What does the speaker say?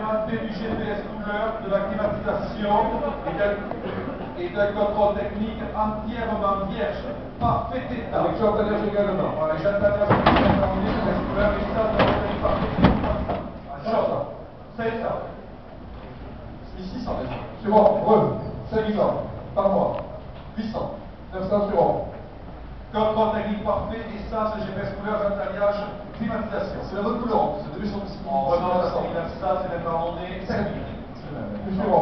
implémenté du GPS couleur, de la climatisation et d'un contrôle technique entièrement vierge. Parfait état. Avec chantage également. Voilà, les chantages sont des GPS couleur et ça, ça va être parfait. Chose. C'est ça. Ici, ça reste. Suivant, Breu, 500 par mois. 800, 900 suivant. Contrôle technique parfait, essence, GPS couleur, alliage, climatisation. C'est la bonne couleur, c'est 200 En Renault, c'est 900, c'est même pas monnaie, 5 000. Suivant.